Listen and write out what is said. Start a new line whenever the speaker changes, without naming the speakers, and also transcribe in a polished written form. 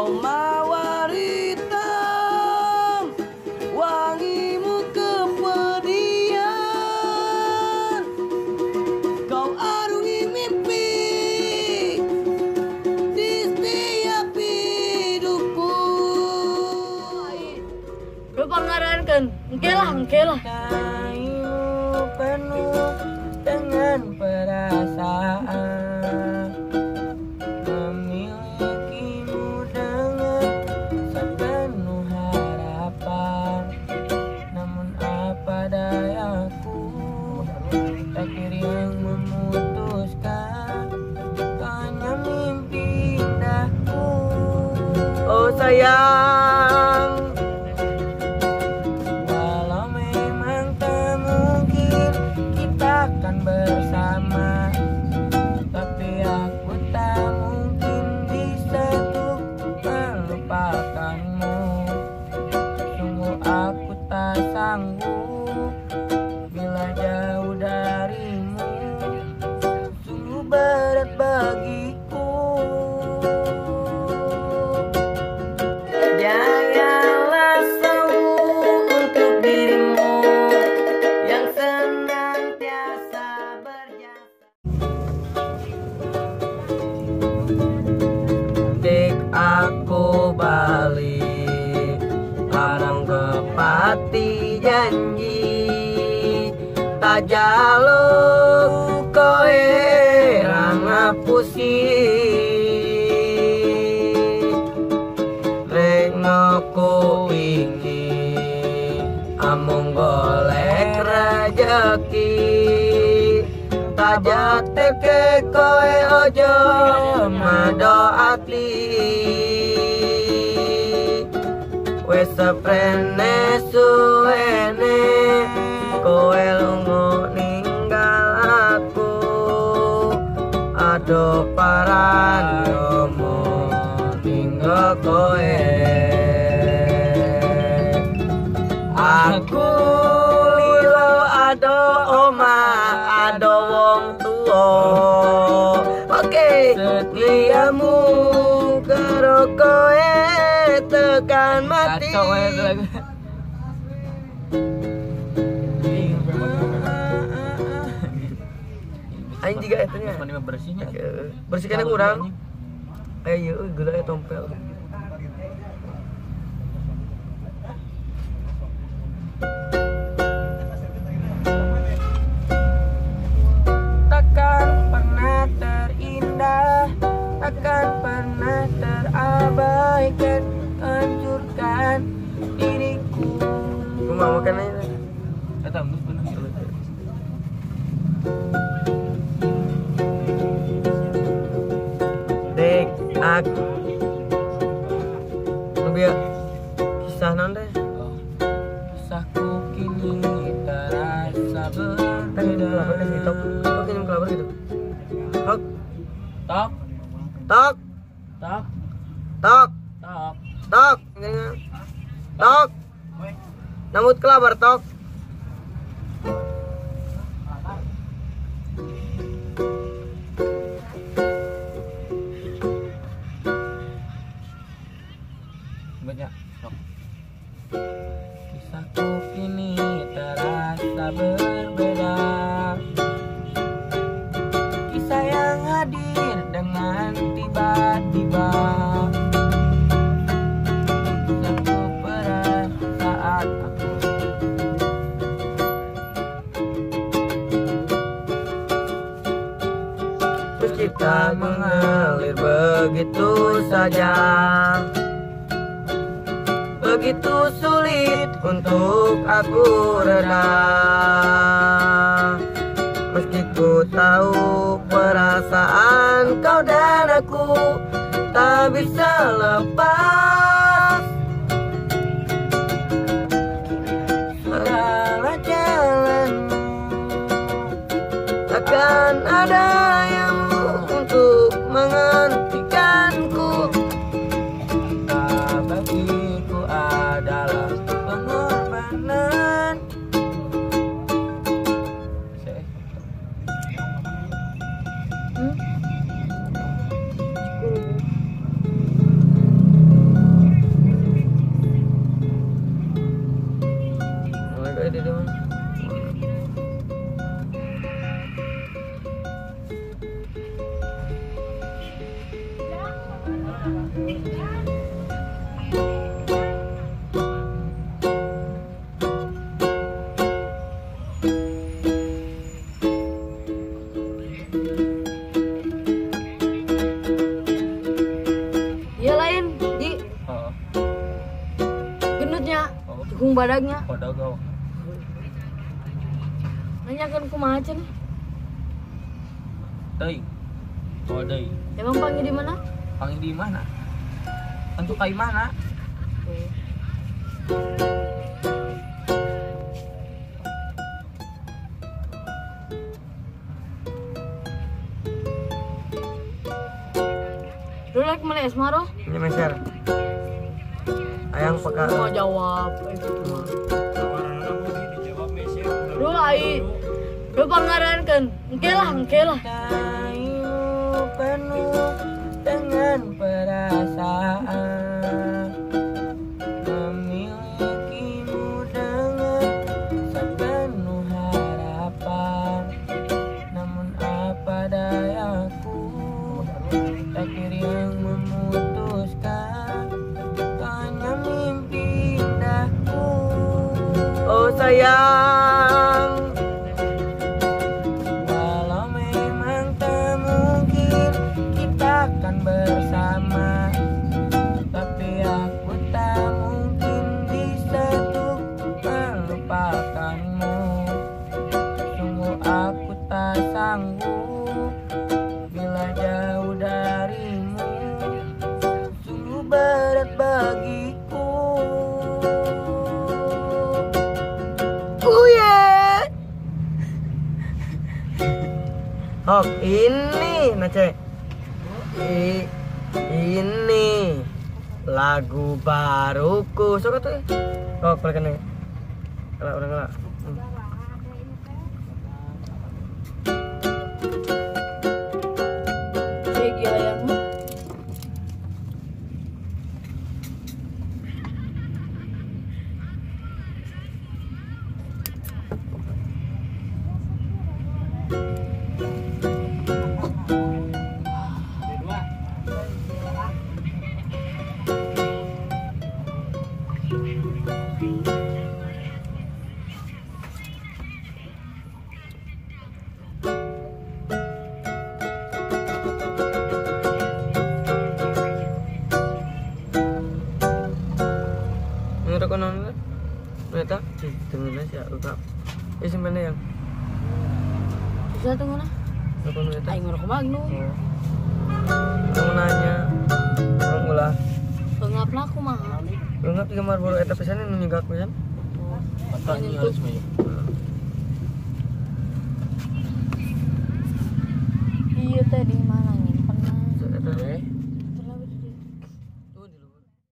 kau mawar hitam, wangimu kepedihan, kau arungi mimpi di setiap hidupku.
Lupa ngarankan, engkelah.
Kayumu penuh dengan perasaan, memilikimu dengan sepenuh harapan. Namun apa dayaku, takdir yang memutuskan, hanya mimpi indahku. Oh sayang, walau memang tak mungkin kita akan bersama, tapi aku tak mungkin bisa untuk melupakanmu. Sungguh aku tak sanggup bila jauh darimu, sungguh berat bagiku. Janganlah sanggup untuk dirimu yang senantiasa berjasa. Dek aku balik, larang kepati janji, tak jaluk koe rang ngapusi. Reknoku iki amung golek rejeki, tak jateke koe ojo mado atli. Wes seprene suwene koe lungo ninggal aku, ado parandomo ninggal koe. Aku lilo ado oma, ado wong tuwa. Oke, setiamu karo koe tekan mati. Aing juga etanya.
Bersihnya.
Bersihkannya kurang. Ayo, gula ya tompel. Takkan pernah terindah, takkan pernah terabaikan, hancurkan diriku. Gue mau makan aja.
Tembus bener.
Dek, aku lebih kisah non deh. Kisahku kini terasa berbeda. Tok kirim kabar gitu. Tok,
Tok.
tok,
Tok.
tok,
Tok.
tok, tok. Namut kelabar tok.
Banyak. Tok.
Kisahku kini terasa berbeda. Kisah yang hadir dengan tiba-tiba. Satu perasaan aku. Terus kita mengalir begitu saja. Begitu sulit untuk aku reda, meski ku tahu perasaan kau dan aku tak bisa lepas. Segala jalanmu takkan ada yang untuk menghentikanku. Bagiku adalah pengorbanan.
Iya lain di
Oh,
gendutnya,
oh.
jukung badagnya.
Pada kau.
Nanyakan kumaha cenah.
Teuing. Oh, deui.
Emang panggil di mana?
Panggil di mana? Tentu kai mana?
Lu lagi mana Esmaro?
Ini meser. Ayang peka.
Mau jawab gitu mah. Lu ai lu pangarankeun. Engke lah.
Cintaimu penuh dengan perasaan, memilikimu dengan sepenuh harapan. Namun apa dayaku, takdir yang memutuskan, hanya mimpi indahku. Oh sayang, walau memang tak mungkin kita akan bersama, tapi aku tak mungkin bisa untuk melupakanmu. Sungguh aku tak sanggup bila jauh darimu, sungguh berat bagiku. Yeah. Oh ini Nace, ini lagu baruku. Suka tuh ya? Oh balikan nih. Kalau orang ngelak.
Begi ayam.
Ini rokok non kan? Ternyata dengerin aja enggak. Ya simpannya yang
Bisa tunggu nah.
rokok ternyata.
Aing ngerokok magnu.
Oh. Kamu nanya, kamu ulah.
Pengap lah aku mah.
Lu nggak di kamar baru eta pisan nu nyegak pisan.
Patahnya harus banyak.